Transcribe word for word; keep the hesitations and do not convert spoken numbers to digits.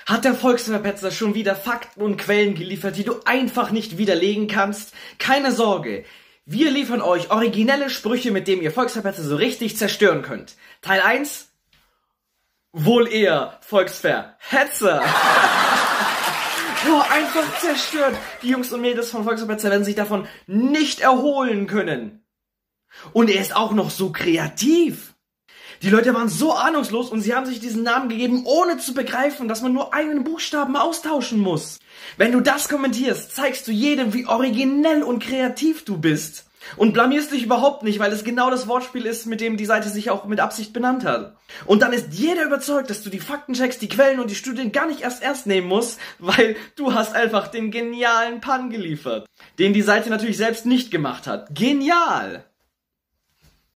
Hat der Volksverpetzer schon wieder Fakten und Quellen geliefert, die du einfach nicht widerlegen kannst? Keine Sorge, wir liefern euch originelle Sprüche, mit denen ihr Volksverpetzer so richtig zerstören könnt. Teil eins, wohl eher Volksverhetzer. Boah, einfach zerstört. Die Jungs und Mädels von Volksverpetzer werden sich davon nicht erholen können. Und er ist auch noch so kreativ. Die Leute waren so ahnungslos und sie haben sich diesen Namen gegeben, ohne zu begreifen, dass man nur einen Buchstaben austauschen muss. Wenn du das kommentierst, zeigst du jedem, wie originell und kreativ du bist. Und blamierst dich überhaupt nicht, weil es genau das Wortspiel ist, mit dem die Seite sich auch mit Absicht benannt hat. Und dann ist jeder überzeugt, dass du die Fakten checkst, die Quellen und die Studien gar nicht erst ernst nehmen musst, weil du hast einfach den genialen Pun geliefert. Den die Seite natürlich selbst nicht gemacht hat. Genial!